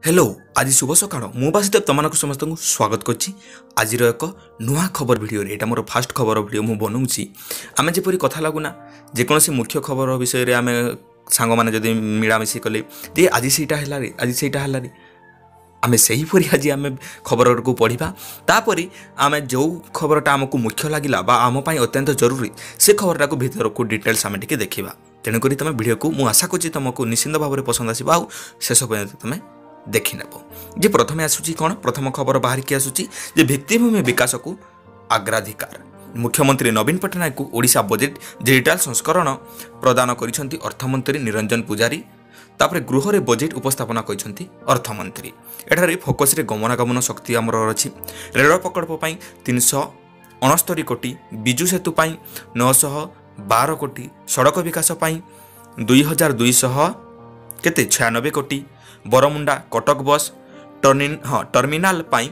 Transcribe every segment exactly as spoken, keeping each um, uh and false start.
Hello आज शुभ सकाळ मु बासुदेव तुम समस्त स्वागत करछि आज एक नुआ खबर वीडियो रे एटा मोर फास्ट खबर वीडियो मु बनाऊँगी आम जपरी कथा लगुना जेकोसी मुख्य खबर विषय रे आम सांग मैंने जदि मिलामिशी कले जे आज सेटा हैला रे आज सेटा हैला रे आम से हीपरी आज आम खबर को पढ़ा तापर आम जो खबरटा आमको मुख्य लगिला बा आम पाई अत्यंत जरूरी से खबरटा को भीतर को डिटेल्स आम टिके देखा तेणुक तुम वीडियो को मुझे आशा कर तुमको निश्चिंत भाव में पसंद आसो आ शेष पर्यंत तुम देखी नेब जे प्रथमे आसूची कौन प्रथम खबर बाहर की आसूची जे भित्तिभूमि विकास को अग्राधिकार मुख्यमंत्री नवीन पट्टनायक को ओडिशा बजेट डिजिटल संस्करण प्रदान करिसेंती अर्थमंत्री निरंजन पुजारी तापर गृह रे बजेट उपस्थापना करिसेंती अर्थमंत्री एठारे फोकस रे गमनागमन शक्ति आमर अछि रेल प्रकल्प पई तीन सौ उनहत्तर कोटी बिजु सेतु पई नौ सौ बारह कोटी सड़क विकास पई दुई हजार दुई सौ केते छियानबे कोटी बरमुंडा कटक बस टर्निन हाँ टर्मिनाल पाई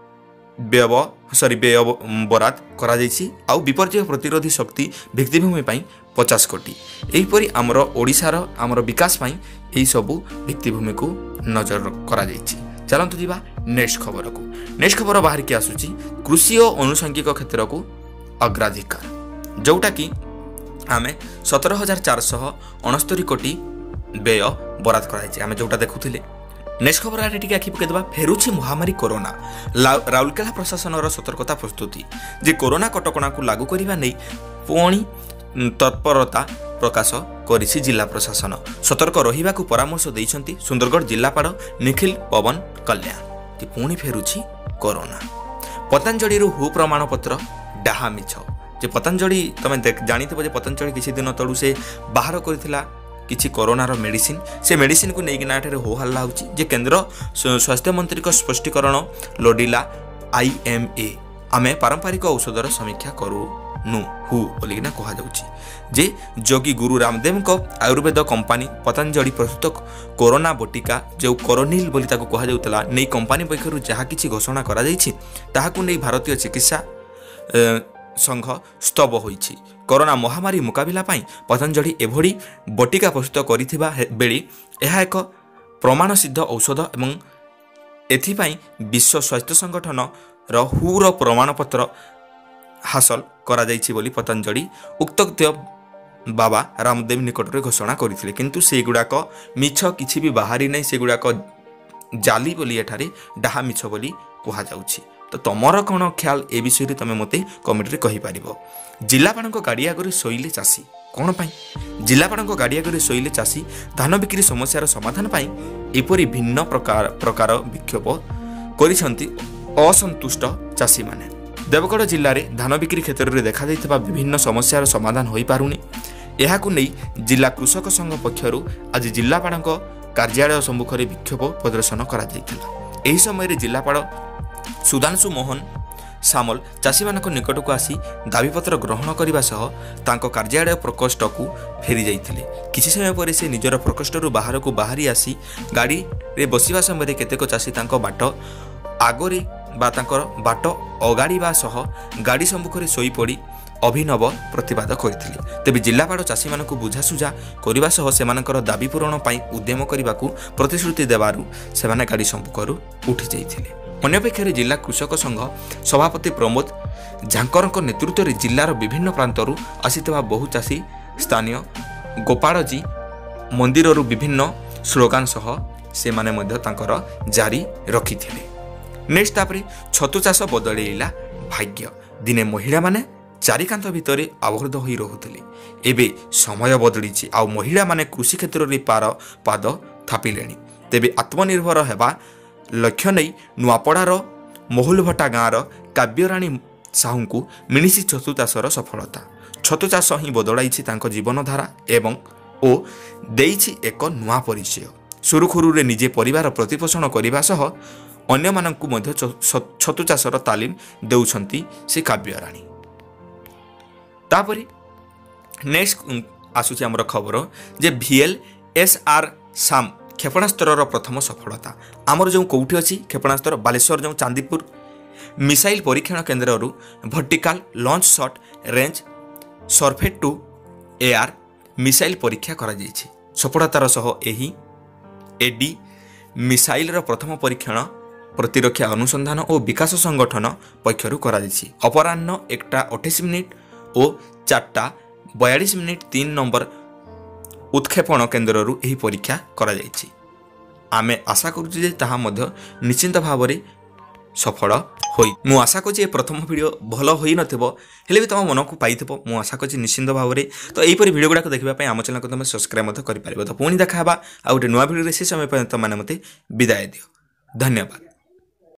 व्यव सॉरी व्यय बराद करा जायछि आउ विपर्य प्रतिरोधी शक्ति भित्तिभूमि पाई पचास कोटी एहीपरि आमर ओडिशार आमर विकास पाई एही सबु भित्तिभूमि को नजर करा जायछि। चलंतु जिबा नेक्स्ट खबर को नेक्स्ट खबर बाहर की आसुछि कृषि और अनुषंगिक क्षेत्र को अग्राधिकार जोटा कि आमे सत्रह हजार चार सौ उनहत्तर कोटी व्यय बराद कराई आम जोटा देखुले। नेक्स्ट खबर आगे टी आखि पकईदा फेरुछि महामारी कोरोना राउरकेला प्रशासन सतर्कता प्रस्तुति जे कोरोना कटकणा को लागू करने नहीं पुणी तत्परता प्रकाश करिछि जिला प्रशासन सतर्क रहिबा को परामर्श दैछंती सुंदरगढ़ जिलापाल निखिल पवन कल्याण कि पुणी फेरुछि कोरोना पतंजलि हु प्रमाण पत्र डाहा मिछ जे पतंजलि तुम जानिथिबो जे पतंजलि किछि दिन तळु से बाहर करथिला किछि कोरोनार मेडिसिन से मेडिसिन को लेकिन एठारे हो हल्ला होछि जे केंद्र स्वास्थ्य मंत्री को स्पष्टीकरण लोडिला आईएमए आमे पारंपरिक औषधर समीक्षा करू नु हु बोलिना कहा जाउछि जे जोगी गुरु रामदेव को आयुर्वेद कंपनी पतंजलि प्रस्तुत कोरोना बटिका जो कोरोनिल बोली ताको कहा जाउतला नै कंपनी पक्षरु जहा किछि घोषणा करा जाइछि ताहाकु नै भारतीय चिकित्सा संघ स्तब होइछि कोरोना महामारी मुकाबिला पाई पतंजलि एभଳି बटिका प्रस्तुत करिथिबा बेली एहा एक प्रमाण सिद्ध औषध एवं एथिपाई विश्व स्वास्थ्य संगठन हुर प्रमाणपत्र हासिल करा जाइछि बोली पतंजलि उक्त बाबा रामदेव निकट में घोषणा करथिले किंतु से गुडाक मिछ किछि भी बाहरी नै से गुडाक जाली बोली एठारे डाहा मिछ बोली कहा जाउछि। तो तुमर कौन ख्याल ए विषय में तुम मत कमेंट रे कहि पारिबो। जिलापाल गाड़ी आगे शोइले चाषी कौन पाई जिलापाल गाड़ी आगे शोइले चाषी धान बिक्री समस्यार समाधान पाई एपरी भिन्न प्रकार प्रकार विक्षोभ करिसेंती असंतुष्ट चाषी माने देवगढ़ जिले में धान बिक्री क्षेत्र में देखा देइथिबा विभिन्न समस्यार समाधान होई पारुनी एहाकु नै जिला कृषक संघ पक्षरु आज जिलापाल कार्यालय सम्मुख में विक्षोभ प्रदर्शन करा जायतिला। एही समय रे जिलापाल सुधांशु मोहन सामल चाषी मान निकट को आसी दाबीपत्र ग्रहण करने सह तांको कार्यालय प्रकोष्ठ को फेरी जाइथिले किछि समय पर से निजर प्रकोष्ठ बाहर को बाहरी आसी गाड़ी रे बसिबा समय केतेक चाषी तांको बाट आगरे बा तांकर बाट अगाड़ीबा सह गाड़ी सम्मुख में शोई पड़ी अभिनव प्रतिवाद करथिले तेबे जिलापाल चाषी मान को बुझासुझा करने सह सेमानकर दाबी पूरण पाई उद्यम करने को प्रतिश्रुति देवारु सेमाने गाड़ी सम्मुखरु उठी जाइथिले। अन्यपेक्षे जिला कृषक संघ सभापति प्रमोद झांकर नेतृत्व में जिलार विभिन्न प्रांतरू आसीथिबा बहु चाषी स्थानीय गोपालजी मंदिर विभिन्न स्लोगान सह से माने मध्य तांकर जारी रखिथिले। नेक्स्ट तापरे छतु चाष बदलैला भाग्य दिने महिला माने चारिकांत भितर आबद्ध होई रहुथिले एबे समय बदलिछि आ महिला माने कृषि क्षेत्र रे पार पाद थापिलेनी तेबे आत्मनिर्भर हेबा लक्ष्य नहीं नुआपड़ार महुलभट्टा गाँवर काव्यराणी साहू को मिनिसी छतु चाषर सफलता छतु चाष ही बदलाई जीवनधारा एवं ओ देइछि एक नुआ परिचय सुरुखुरु निजे परिवार प्रतिपोषण करने सह अन्य मानकु मध्य छतु चाषर तालीम देउछंती से काव्यराणी। तापरि नेक्स्ट आसुछि हमर खबर जे वीएल एसआर साम क्षेपणास्त्र प्रथम सफलता आमर जो कौटी अच्छी क्षेपणास्त्र बालेश्वर जो चांदीपुर मिसाइल परीक्षण केन्द्र vertical launch short range surface to air missile परीक्षा करा जायछि सफलतार सह एही एडी मिसाइल प्रथम परीक्षण प्रतिरक्षा अनुसंधान और विकास संगठन पक्षर अपराह्न एकटा अठाईस मिनिट और चार्टा बयालीस मिनिट तीन नंबर उत्क्षेपण केन्द्र यह परीक्षा करा जायछि। आमे आशा करुछु जे ताहा मध्य निश्चिंत भाव में सफल होई। मु आशा करुछि प्रथम वीडियो भल होई नथिबो हेले भी तुम मन को पाइथिबो मु आशा करुछि निश्चिंत भाव में। तो यहीपरि वीडियो गुड़ाक देखा आम चैनल को तुम सब्सक्राइब मत करि पारिबो। तो पुणी देखा आ गोटे नुआ वीडियो से समय पर्यंत मैंने मते विदाय दियो। धन्यवाद।